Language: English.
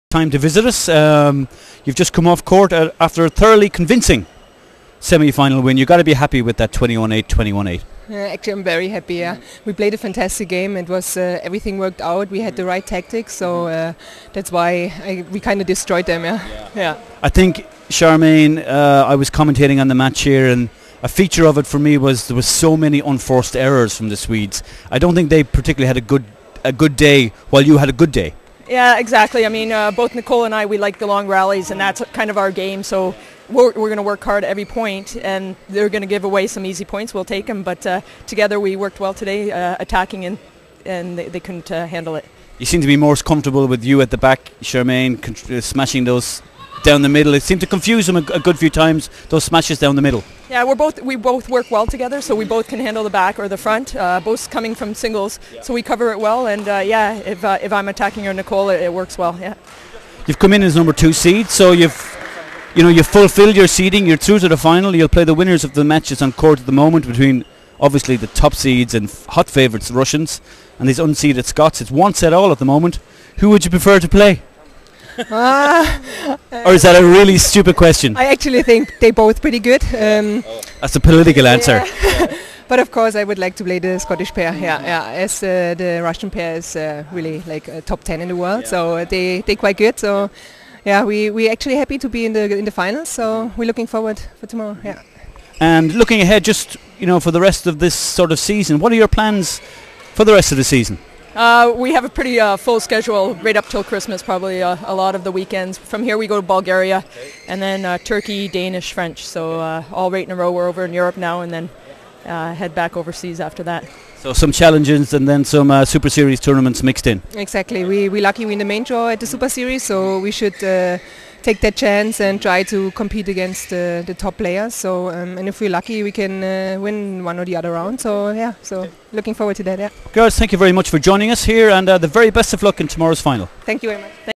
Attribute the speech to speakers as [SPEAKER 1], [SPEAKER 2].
[SPEAKER 1] Time to visit us. You've just come off court after a thoroughly convincing semi-final win. You've got to be happy with that 21-8, 21-8.
[SPEAKER 2] Actually, I'm very happy. Yeah, we played a fantastic game. It was everything worked out. We had the right tactics, so that's why we kind of destroyed them. Yeah.
[SPEAKER 1] I think, Charmaine, I was commentating on the match here, and a feature of it for me was there was so many unforced errors from the Swedes. I don't think they particularly had a good day, while you had a good day.
[SPEAKER 3] Yeah, exactly. I mean, both Nicole and I, we like the long rallies, and that's kind of our game. So we're going to work hard at every point, and they're going to give away some easy points. We'll take them, but together we worked well today, attacking, and they couldn't handle it.
[SPEAKER 1] You seem to be more comfortable with you at the back, Charmaine, smashing those down the middle. It seemed to confuse them a good few times, those smashes down the middle.
[SPEAKER 3] Yeah, we both work well together, so we both can handle the back or the front, both coming from singles, so we cover it well, and if I'm attacking or Nicole, it works well, yeah.
[SPEAKER 1] You've come in as number 2 seed, so you've fulfilled your seeding, you're through to the final. You'll play the winners of the matches on court at the moment between obviously the top seeds and hot favourites, the Russians, and these unseeded Scots. It's one set all at the moment. Who would you prefer to play? Or is that a really stupid question?
[SPEAKER 2] I actually think they're both pretty good.
[SPEAKER 1] That's a political answer.
[SPEAKER 2] Yeah. But of course, I would like to play the Scottish pair. Yeah. As the Russian pair is really like top 10 in the world, so they're quite good. So yeah, we're actually happy to be in the finals. So we're looking forward for tomorrow. Yeah.
[SPEAKER 1] And looking ahead, just for the rest of this sort of season, what are your plans for the rest of the season?
[SPEAKER 3] We have a pretty full schedule right up till Christmas, probably a lot of the weekends. From here we go to Bulgaria, and then Turkey, Danish, French. So all right in a row. We're over in Europe now, and then head back overseas after that. So
[SPEAKER 1] some challenges and then some Super Series tournaments mixed in.
[SPEAKER 2] Exactly. We're lucky we're in the main draw at the Super Series, so we should take that chance and try to compete against the top players. So and if we're lucky, we can win one or the other round. So yeah, so looking forward to that. Yeah.
[SPEAKER 1] Girls, thank you very much for joining us here, and the very best of luck in tomorrow's final.
[SPEAKER 2] Thank you very much.